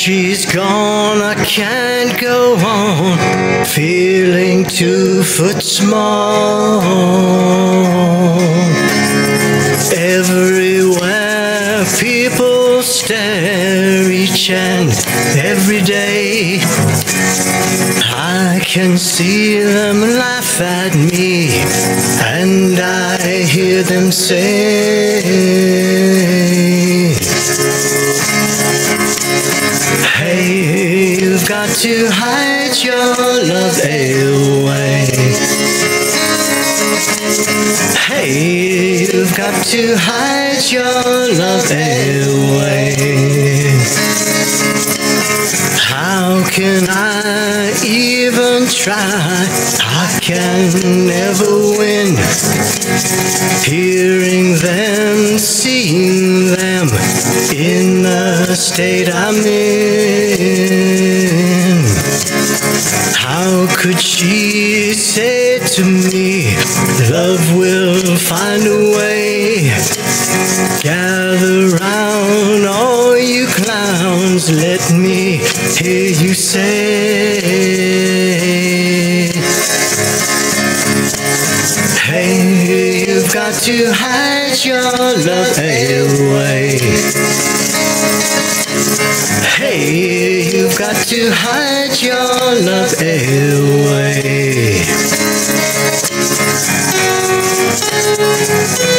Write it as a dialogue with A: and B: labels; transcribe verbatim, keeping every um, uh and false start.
A: she's gone, I can't go on, feeling two foot small. Everywhere people stare each and every day. I can see them laugh at me, and I hear them say, hey, you've got to hide your love away. Hey, you've got to hide your love away. How can I even try? I can never win. Hearing them, seeing them in the state I'm in. How could she say to me, love will find a way? Gather round, all you clowns, let me hear you say, hey, you've got to hide your love away. Hey, you've got to hide your love away.